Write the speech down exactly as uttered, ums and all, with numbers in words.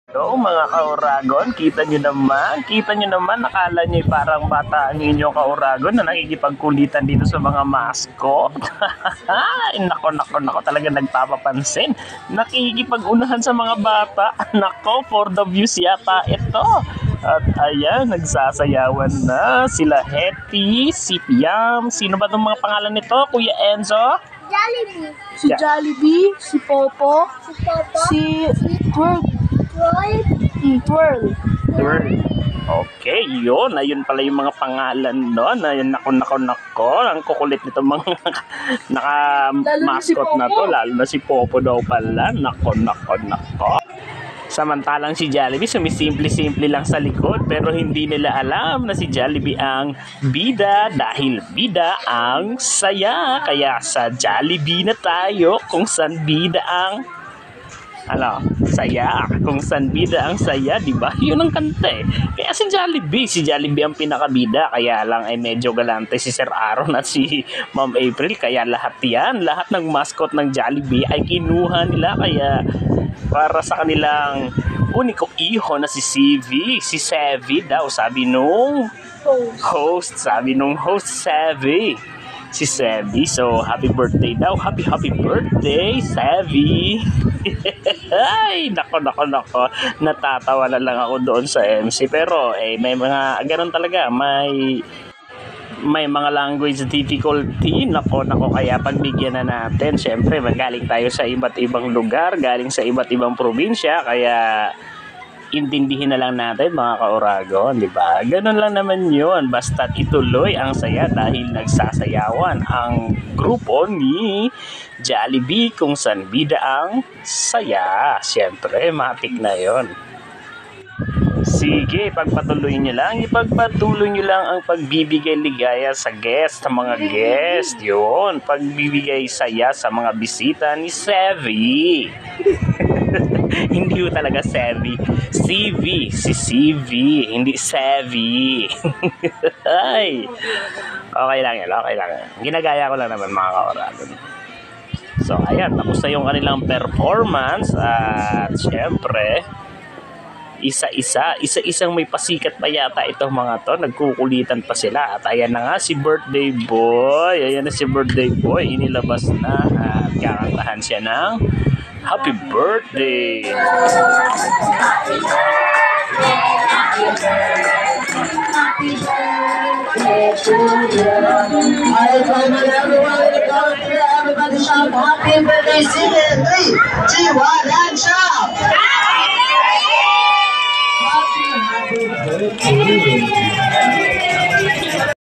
Hello mga kauragon, kita nyo naman, kita nyo naman, nakala nyo parang bata ang inyong kauragon na nakikipagkulitan dito sa mga mascot. Nako, nako, nako, talaga nagpapapansin. Nakikipag-unahan sa mga bata. Nako, for the views yata ito. At ayan, nagsasayawan na sila Hetty, si Piam. Sino ba itong mga pangalan nito, Kuya Enzo? Jollibee. Si Jollibee, si Popo, Si Popo. si Twirl. Roy. Mm, Twirl. Twirl. Okay, yun. Ayun pala yung mga pangalan doon. Ayun, nako, nako, nako. Ang kukulit nito mga naka-mascot na to. Lalo na si Popo daw pala. Nako, nako, nako. Samantalang si Jollibee sumisimple-simple lang sa likod pero hindi nila alam na si Jollibee ang bida dahil bida ang saya. Kaya sa Jollibee na tayo kung saan bida ang ano, saya. Kung saan bida ang saya, di ba? Yun ang kanta eh. Kaya si Jollibee, si Jollibee ang pinakabida. Kaya lang ay medyo galante si Sir Aaron at si Ma'am April. Kaya lahat yan, lahat ng mascot ng Jollibee ay kinuha nila. Kaya para sa kanilang uniko iho na si C V, si Sevi daw, sabi nung host, sabi nung host Sevi, si Sevi. So, happy birthday daw. Happy, happy birthday, Sevi. Ay, nako, nako, nako. Natatawa na lang ako doon sa M C. Pero, eh, may mga, ganun talaga, may may mga language difficulty. Nako, nako, kaya pagbigyan na natin. Siyempre, magaling tayo sa iba't ibang lugar, galing sa iba't ibang probinsya, kaya intindihin na lang natin mga kauragon, di ba? Ganun lang naman yun. Basta ituloy ang saya dahil nagsasayawan ang grupo ni Jollibee kung saan bida ang saya. Siyempre, matik na yon. Sige, pagpatuloy nyo lang. Ipagpatuloy nyo lang ang pagbibigay ligaya sa guest, sa mga guest. Yun, pagbibigay saya sa mga bisita ni Sevi. Hindi ko talaga Sevi. C V, si C V, hindi Sevi. Ay. Okay lang yan, okay lang yan. Ginagaya ko lang naman mga kauragon. So, ayan, tapos na yung kanilang performance. At syempre, isa-isa, isa-isang may pasikat pa yata itong mga to. Nagkukulitan pa sila. At ayan na nga si birthday boy. Ayan na si birthday boy. Inilabas na at kakantahan siya ng happy birthday. Everybody shout happy birthday, sing it, three, two, one, and shout! Happy, happy birthday.